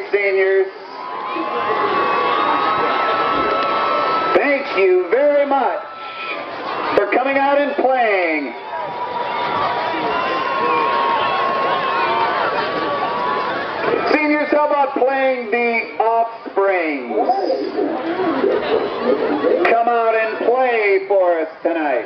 seniors. Thank you very much for coming out and playing. Seniors, how about playing the Offsprings? Come out and play for us tonight.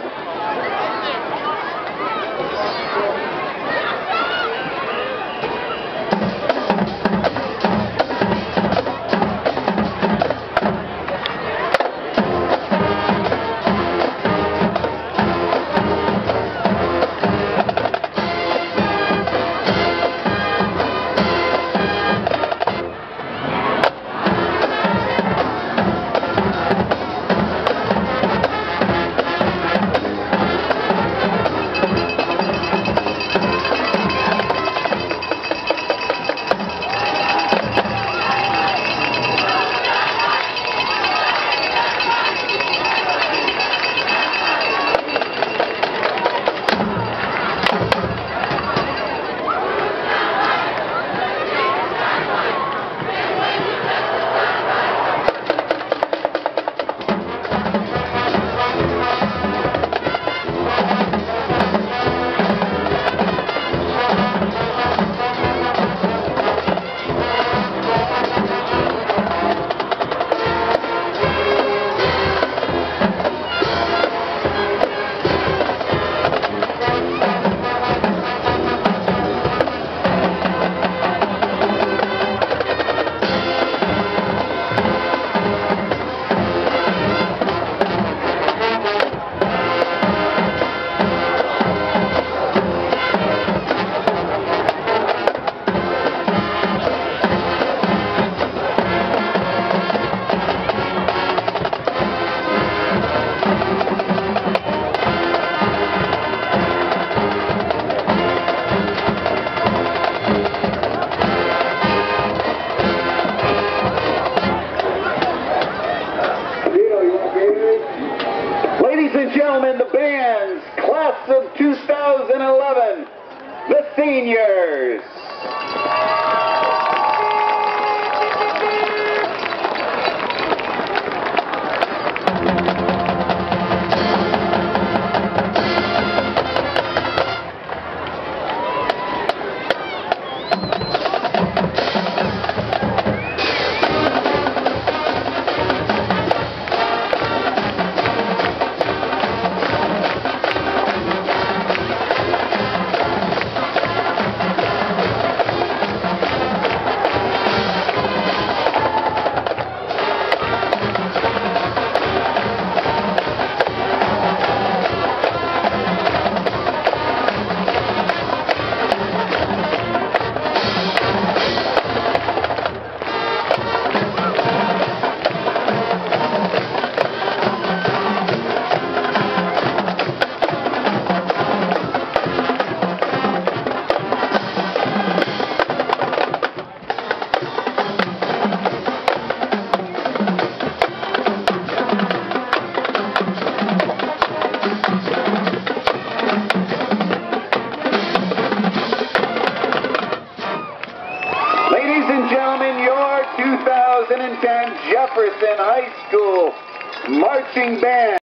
Ladies and gentlemen, the bands, class of 2011, the seniors. Ladies and gentlemen, your 2010 Jefferson High School Marching Band.